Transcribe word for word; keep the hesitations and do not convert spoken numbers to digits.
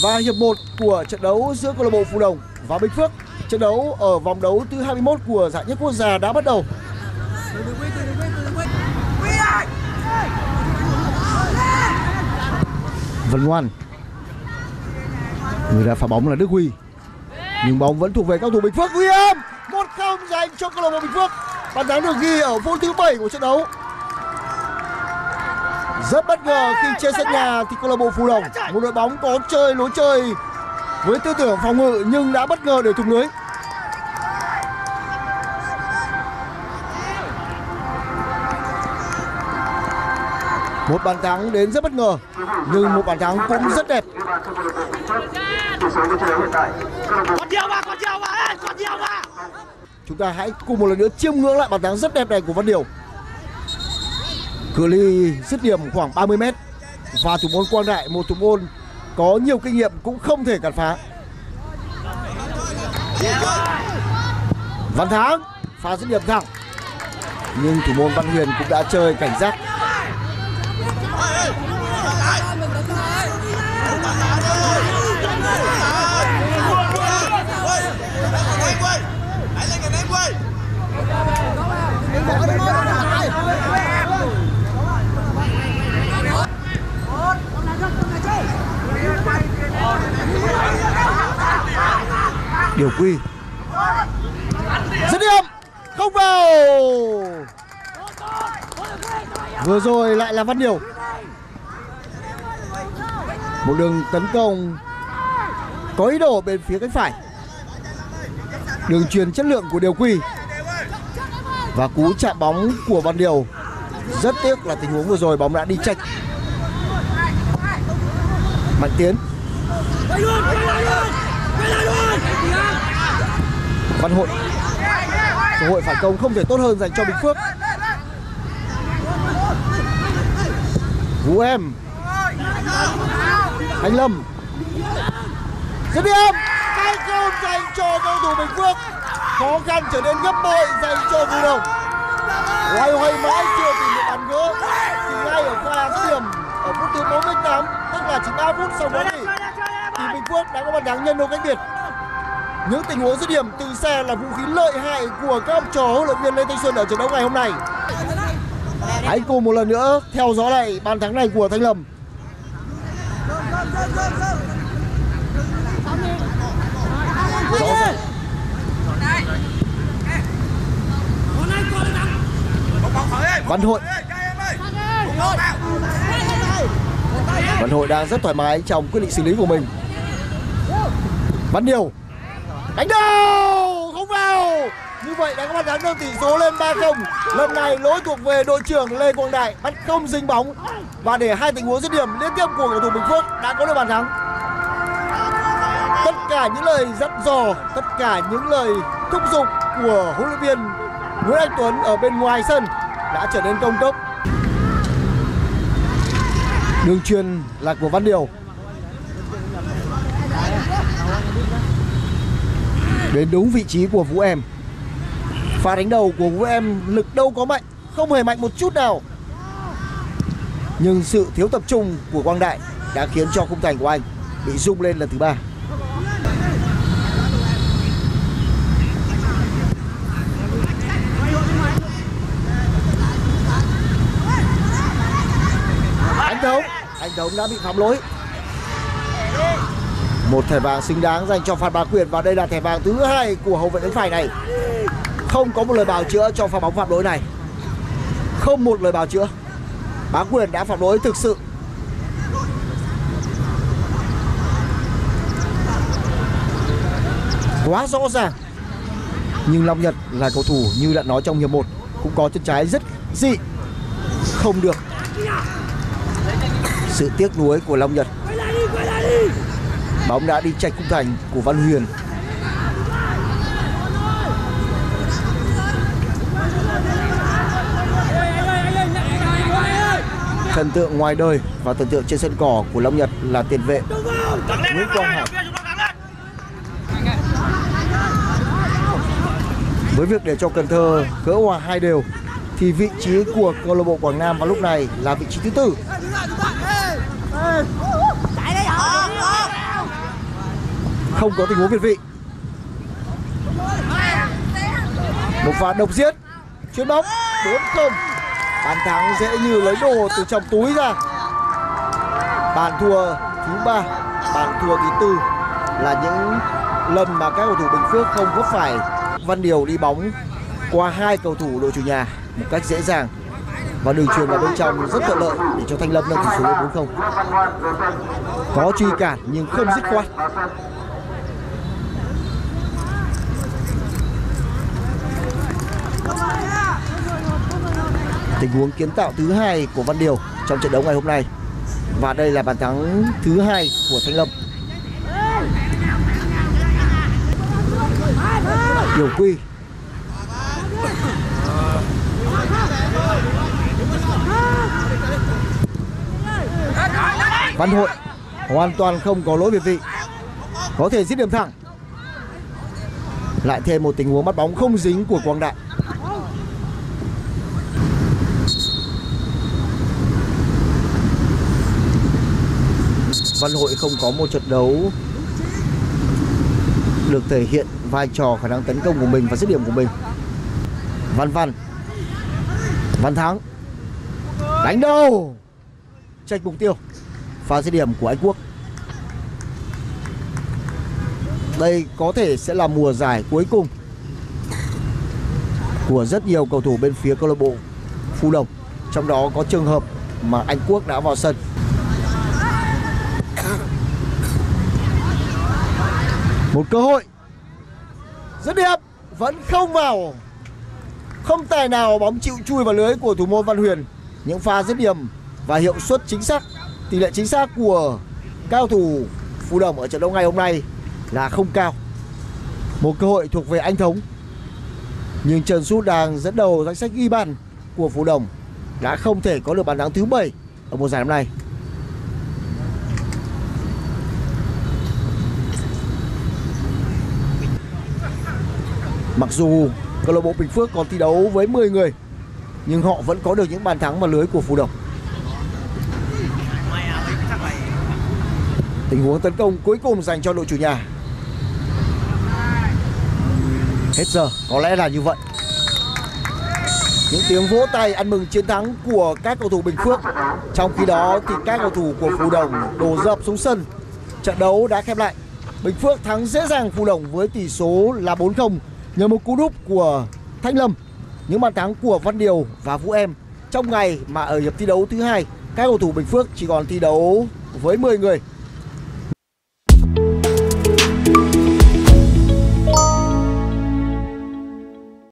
Và hiệp một của trận đấu giữa câu lạc bộ Phù Đồng và Bình Phước, trận đấu ở vòng đấu thứ hai mươi mốt của giải nhất quốc gia đã bắt đầu. Vân Ngoan, người đã phá bóng là Đức Huy, nhưng bóng vẫn thuộc về các thủ Bình Phước. Nguy hiểm, một không dành cho câu lạc bộ Bình Phước. Bàn thắng được ghi ở phút thứ bảy của trận đấu. Rất bất ngờ khi trên sân nhà thì câu lạc bộ Phù Đồng, một đội bóng có chơi lối chơi với tư tưởng phòng ngự nhưng đã bất ngờ để thủng lưới. Một bàn thắng đến rất bất ngờ, nhưng một bàn thắng cũng rất đẹp. Chúng ta hãy cùng một lần nữa chiêm ngưỡng lại bàn thắng rất đẹp này của Văn Điều. Cự ly dứt điểm khoảng ba mươi mét và thủ môn Quang Đại, một thủ môn có nhiều kinh nghiệm cũng không thể cản phá. Văn Thắng pha dứt điểm thẳng, nhưng thủ môn Văn Huyền cũng đã chơi cảnh giác. Điều Quy dứt điểm không vào. Vừa rồi lại là Văn Điều. Một đường tấn công có ý đồ bên phía cánh phải. Đường truyền chất lượng của Điều Quy và cú chạm bóng của Văn Điều. Rất tiếc là tình huống vừa rồi bóng đã đi chệch. Mạnh Tiến, Văn Hội, cơ hội phản công không thể tốt hơn dành cho Bình Phước. Vũ Em, Anh Lâm, dứt điểm hai không dành cho cầu thủ Bình Phước. Khó khăn trở nên gấp bội dành cho Phù Đồng. Loay hoay mãi chưa tìm được bàn gỡ thì ngay ở pha dứt điểm ở phút thứ bốn mươi tám, tức là chỉ ba phút sau đó thì, thì Bình Phước đã có bàn thắng nhân đôi cách biệt. Những tình huống dứt điểm từ xa là vũ khí lợi hại của các học trò huấn luyện viên Lê Thanh Xuân ở trận đấu ngày hôm nay. Hãy cùng một lần nữa theo dõi lại bàn thắng này của Thanh Lâm. Rõ ràng Văn Hội Văn Hội đang rất thoải mái trong quyết định xử lý của mình. Văn Điều đánh đầu không vào. Như vậy đã có bàn thắng nâng tỷ số lên ba không. Lần này lỗi thuộc về đội trưởng Lê Quang Đại, bắt không dính bóng và để hai tình huống dứt điểm liên tiếp của cầu thủ Bình Phước đã có được bàn thắng. Tất cả những lời dặn dò, tất cả những lời thúc giục của huấn luyện viên Nguyễn Anh Tuấn ở bên ngoài sân đã trở nên công cốc. Đường truyền là của Văn Điều. Đến đúng vị trí của Vũ Em. Pha đánh đầu của Vũ Em lực đâu có mạnh, không hề mạnh một chút nào. Nhưng sự thiếu tập trung của Quang Đại đã khiến cho khung thành của anh bị rung lên lần thứ ba. Anh Thống, anh Thống đã bị phạm lỗi. Một thẻ vàng xứng đáng dành cho Phan Bá Quyền và đây là thẻ vàng thứ hai của hậu vệ cánh phải này. Không có một lời bào chữa cho pha bóng phạm lỗi này. Không một lời bào chữa. Bá Quyền đã phạm lỗi thực sự. Quá rõ ràng. Nhưng Long Nhật là cầu thủ như đã nói trong hiệp một, cũng có chân trái rất dị. Không được. Sự tiếc nuối của Long Nhật. Bóng đã đi chệch khung thành của Văn Huyền. Thần tượng ngoài đời và thần tượng trên sân cỏ của Long Nhật là tiền vệ Nguyễn Quang Hải. Với việc để cho Cần Thơ gỡ hòa hai đều thì vị trí của câu lạc bộ Quảng Nam vào lúc này là vị trí thứ tư. không có tình huống việt vị. Một pha độc giết, chuyền bóng bốn không. Bàn thắng dễ như lấy đồ từ trong túi ra. Bàn thua thứ ba, bàn thua thứ tư là những lần mà các cầu thủ Bình Phước không có phải Văn Điều đi bóng qua hai cầu thủ đội chủ nhà một cách dễ dàng, và đường chuyền vào bên trong rất thuận lợi để cho Thanh Lâm nâng tỷ số lên bốn không. Có truy cản nhưng không dứt khoát. Tình huống kiến tạo thứ hai của Văn Điều trong trận đấu ngày hôm nay, và đây là bàn thắng thứ hai của Thanh Lâm. Điều Quy Văn Hội hoàn toàn không có lỗi việt vị, có thể dứt điểm thẳng. Lại thêm một tình huống bắt bóng không dính của Quang Đại. Văn Hội không có một trận đấu được thể hiện vai trò khả năng tấn công của mình và dứt điểm của mình. Văn Văn Văn Thắng đánh đầu, chệch mục tiêu, pha dứt điểm của Anh Quốc. Đây có thể sẽ là mùa giải cuối cùng của rất nhiều cầu thủ bên phía câu lạc bộ Phú Đồng, trong đó có trường hợp mà Anh Quốc đã vào sân. Một cơ hội dứt điểm vẫn không vào, không tài nào bóng chịu chui vào lưới của thủ môn Văn Huyền. Những pha dứt điểm và hiệu suất chính xác, tỷ lệ chính xác của cao thủ Phú Đồng ở trận đấu ngày hôm nay là không cao. Một cơ hội thuộc về anh Thống, nhưng Trần Sút đang dẫn đầu danh sách ghi bàn của Phú Đồng đã không thể có được bàn thắng thứ bảy ở mùa giải năm nay. Mặc dù câu lạc bộ Bình Phước còn thi đấu với mười người, nhưng họ vẫn có được những bàn thắng vào lưới của Phú Đồng. Tình huống tấn công cuối cùng dành cho đội chủ nhà. Hết giờ, có lẽ là như vậy. Những tiếng vỗ tay ăn mừng chiến thắng của các cầu thủ Bình Phước. Trong khi đó thì các cầu thủ của Phú Đồng đổ dập xuống sân. Trận đấu đã khép lại. Bình Phước thắng dễ dàng Phú Đồng với tỷ số là bốn không nhờ một cú đúp của Thanh Lâm, những bàn thắng của Văn Điều và Vũ Em trong ngày mà ở hiệp thi đấu thứ hai các cầu thủ Bình Phước chỉ còn thi đấu với mười người.